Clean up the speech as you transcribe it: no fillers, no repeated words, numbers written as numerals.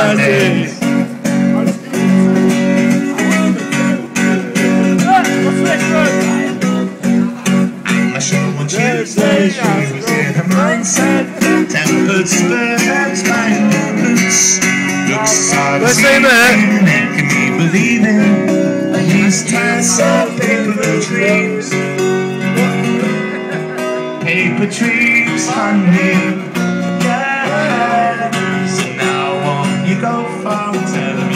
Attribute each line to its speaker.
Speaker 1: Fridays. Tuesday, she was in a mindset, tempered spurs and spine movements. Looks are deceiving, making me believing these tales of paper dreams. Paper dreams, honey. Yeah. So now won't you go far? Tell